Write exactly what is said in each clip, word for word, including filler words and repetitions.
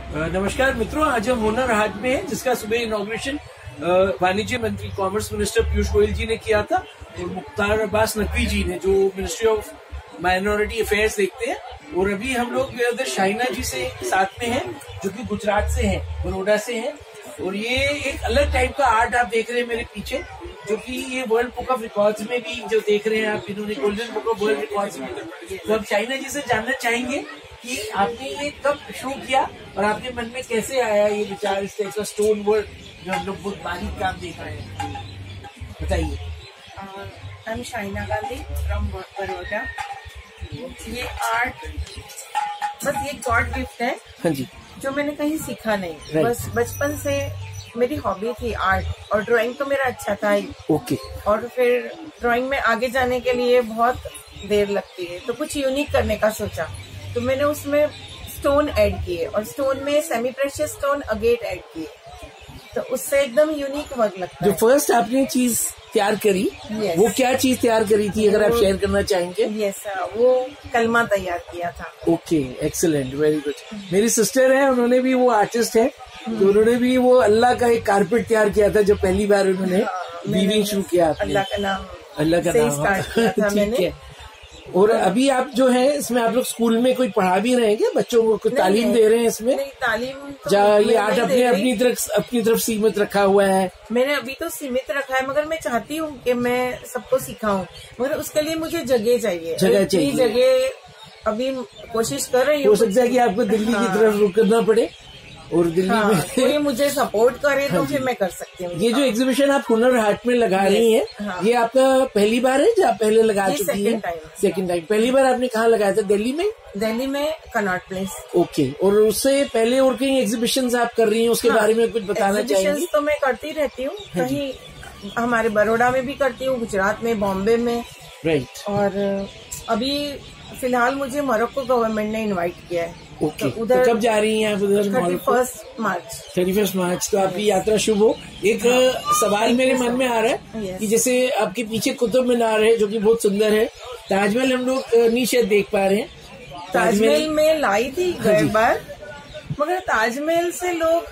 नमस्कार मित्रों, आज हम हुनर हाट में हैं, जिसका सुबह इनॉग्रेशन वाणिज्य मंत्री कॉमर्स मिनिस्टर पीयूष गोयल जी ने किया था और मुख्तार अब्बास नकवी जी ने, जो मिनिस्ट्री ऑफ माइनॉरिटी अफेयर्स देखते हैं। और अभी हम लोग उधर शाइना जी से साथ में हैं, जो कि गुजरात से हैं, बड़ौदा से हैं। और ये एक अलग टाइप का आर्ट आप देख रहे हैं मेरे पीछे, जो कि ये वर्ल्ड बुक ऑफ रिकॉर्ड्स में भी जो देख रहे हैं आप, इन्होंने golden book of world records में। तो अब शाइना जी से जानना चाहेंगे कि आपने ये कब शुरू किया और आपके मन में कैसे आया ये विचार, इस टाइप का स्टोन वर्क जो हम लोग बहुत बारीक काम देख रहे हैं, बताइए। I am Shaina Gandhi from Baroda. ये आर्ट बस ये गॉड गिफ्ट है। हाँ जी। जो मैंने कहीं सीखा नहीं, बस बचपन से मेरी हॉबी थी आर्ट, और ड्राइंग तो मेरा अच्छा था ही। ओके। और फिर ड्राइंग में आगे जाने के लिए बहुत देर लगती है, तो कुछ यूनिक करने का सोचा, तो मैंने उसमें स्टोन ऐड किए और स्टोन में semi precious stone agate add किए, तो उससे एकदम यूनिक वर्क लगता है। जो फर्स्ट आपने चीज तैयार करी, yes. वो क्या चीज तैयार करी थी, अगर आप शेयर करना चाहेंगे? यस yes, वो कलमा तैयार किया था। Okay, excellent, very good. मेरी सिस्टर है, उन्होंने भी, वो आर्टिस्ट है, तो उन्होंने भी वो अल्लाह का एक कारपेट तैयार किया था, जो पहली बार उन्होंने वीविंग शुरू किया। अल्लाह का नाम, अल्लाह का नाम, ठीक है। और अभी आप जो है इसमें आप लोग स्कूल में कोई पढ़ा भी रहे हैं क्या? बच्चों को कुछ तालीम दे रहे हैं इसमें? नहीं, तालीम तो जा ये आर्ट अपने अपनी तरफ अपनी तरफ सीमित रखा हुआ है? मैंने अभी तो सीमित रखा है, मगर मैं चाहती हूँ कि मैं सबको सिखाऊं, मगर उसके लिए मुझे जगह चाहिए। जगह चाहिए। जगह अभी कोशिश कर रही हूँ। हो सकता है कि आपको दिल्ली की तरफ रुक करना पड़े और दिल्ली हाँ, में कोई मुझे सपोर्ट करे तो फिर मैं कर सकती हूँ। ये जो एग्जीबिशन आप हुनर हाट में लगा रही हैं, हाँ। ये आपका पहली बार है जो आप पहले लगा चुकी हैं? Second time. पहली बार आपने कहाँ लगाया था? दिल्ली में? दिल्ली में कनॉट प्लेस। ओके। और उससे पहले और कहीं एग्जीबिशन आप कर रही हैं, उसके हाँ, बारे में कुछ बताना चाहेंगी? तो मैं करती रहती हूँ, कहीं हमारे बड़ौदा में भी करती हूँ, गुजरात में, बॉम्बे में। राइट। और अभी फिलहाल मुझे मोरक्को गवर्नमेंट ने इनवाइट किया है। ओके। तो उधर तो कब जा रही हैं आप उधर? Thirty first March. Thirty first March. तो आपकी यात्रा शुभ हो। एक सवाल मेरे मन में आ रहा है कि जैसे आपके पीछे कुतुब मीनार है, जो कि बहुत सुंदर है, ताजमहल हम लोग नहीं शायद देख पा रहे हैं। ताजमहल में लाई थी एक बार, मगर ताजमहल से लोग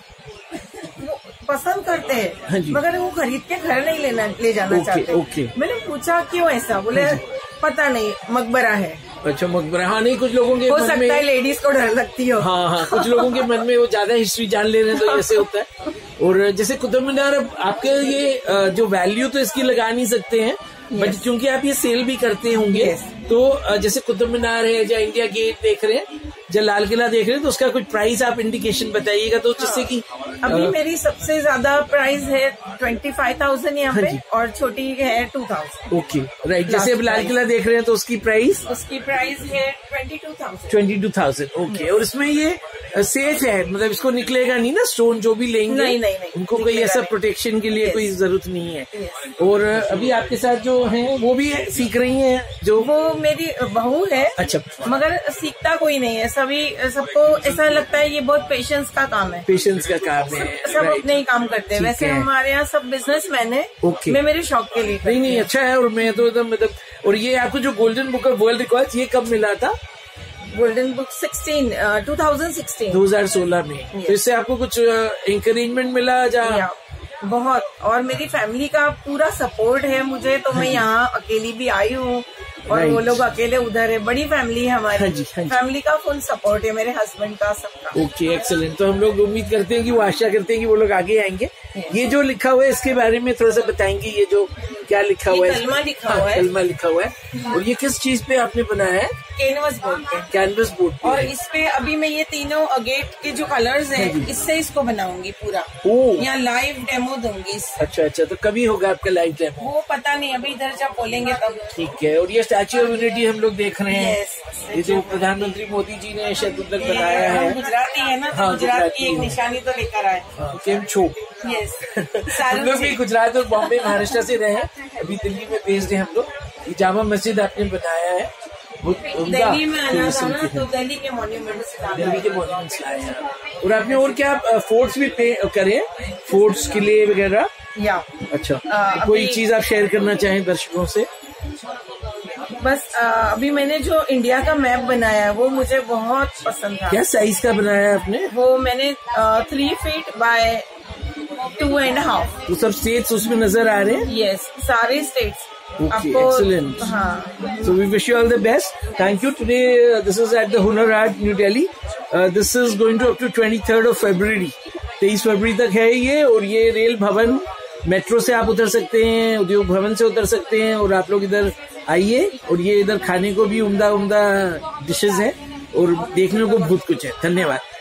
पसंद करते हैं, मगर वो खरीद के घर नहीं लेना ले जाना चाहते। ओके। मैंने पूछा क्यों ऐसा, बोले पता नहीं, मकबरा है। अच्छा, मकबरा। हाँ, नहीं, कुछ लोगों के हो मन सकता में, है लेडीज को डर लगती हो। हाँ हाँ, कुछ लोगों के मन में वो ज्यादा हिस्ट्री जान ले रहे हैं, तो ऐसे होता है। और जैसे कुतुब मीनार, आपके ये जो वैल्यू तो इसकी लगा नहीं सकते हैं, बट yes. क्योंकि आप ये सेल भी करते होंगे, yes. तो जैसे कुतुब मीनार है, या इंडिया गेट देख रहे हैं, या लाल किला देख रहे हैं, तो उसका कुछ प्राइस आप इंडिकेशन बताइएगा, तो जिससे कि अभी आ, मेरी सबसे ज्यादा प्राइस है ट्वेंटी फाइव थाउजेंड यहाँ पे, और छोटी है टू थाउजेंड। Okay, right. जैसे अब लाल किला देख रहे हैं, तो उसकी प्राइस उसकी प्राइस है twenty two thousand. Twenty two thousand. Okay. और इसमें ये सेफ है, मतलब इसको निकलेगा नहीं ना स्टोन, जो भी लेंगे नहीं, नहीं, नहीं, उनको कोई ऐसा प्रोटेक्शन के लिए कोई जरूरत नहीं है। और अभी आपके साथ जो हैं वो भी सीख रही हैं? जो वो मेरी बहू है। अच्छा। मगर सीखता कोई नहीं है, सभी सबको ऐसा लगता है ये बहुत पेशेंस का काम है। पेशेंस का काम है, सब अपने ही काम करते हैं। वैसे हमारे यहाँ सब बिजनेसमैन है। ओके। मैं मेरे शौक के लिए नहीं नहीं, अच्छा है। और मैं तो एकदम मतलब, और ये आपको जो golden book of world records, ये कब मिला था? Golden book sixteen two thousand sixteen दो हजार सोलह में। तो इससे आपको कुछ इंकरेजमेंट मिला? जा बहुत, और मेरी फैमिली का पूरा सपोर्ट है मुझे, तो मैं यहाँ अकेली भी आई हूँ, और वो लोग अकेले उधर है। बड़ी फैमिली है हमारी। हाँ जी, हाँ जी। फैमिली का फुल सपोर्ट है, मेरे हस्बैंड का, सबका। Okay, excellent. तो हम लोग उम्मीद करते हैं कि वो आशा करते हैं कि वो लोग आगे आएंगे। ये जो लिखा हुआ है, इसके बारे में थोड़ा सा बताएंगे। ये जो क्या लिखा हुआ है? कलमा लिखा हुआ है। कलमा लिखा हुआ है। और ये किस चीज पे आपने बनाया है? कैनवस बोर्ड पे। कैनवस बोर्ड पे। और इस पे अभी मैं ये तीनों अगेट के जो कलर्स हैं, इससे इसको बनाऊंगी पूरा। यहाँ लाइव डेमो दूंगी। अच्छा अच्छा, तो कभी होगा आपका लाइव डेमो? वो पता नहीं, अभी इधर जब बोलेंगे तब। ठीक है। और ये स्टैच्यू ऑफ यूनिटी हम लोग देख रहे हैं, ये जो प्रधानमंत्री मोदी जी ने शायद उधर बनाया है। गुजराती है ना, तो गुजरात की एक निशानी तो लेकर आए। केम छो। यस। हम लोग भी गुजरात और बॉम्बे, महाराष्ट्र से रहे हैं, अभी दिल्ली में बेस्ड है हम लोग। ये जामा मस्जिद आपने बनाया है। दिल्ली में आना था ना, तो दिल्ली के मॉन्यूमेंट्स दिल्ली के मॉन्यूमेंट्स लाए हैं। और आपने और क्या फोर्ट्स भी करे? फोर्ट्स, किले वगैरह? या अच्छा, कोई चीज आप शेयर करना चाहें दर्शकों से? बस आ, अभी मैंने जो इंडिया का मैप बनाया है वो मुझे बहुत पसंद था। क्या साइज का बनाया है आपने? वो मैंने three feet by two and half. तो सब स्टेट्स उसमें नजर आ रहे हैं? यस, सारे स्टेट्स। Okay, excellent. हाँ. So we wish you all the best. Thank you. Today uh, this is at the Hunar Haat, New Delhi. Uh, this is going to up to twenty-third of February. तेईस फरवरी तक है ये, और ये rail भवन metro से आप उतर सकते हैं, उद्योग भवन से उतर सकते हैं, और आप लोग इधर आइए। और ये इधर खाने को भी उम्दा उम्दा डिशेज है और देखने को बहुत कुछ है। धन्यवाद।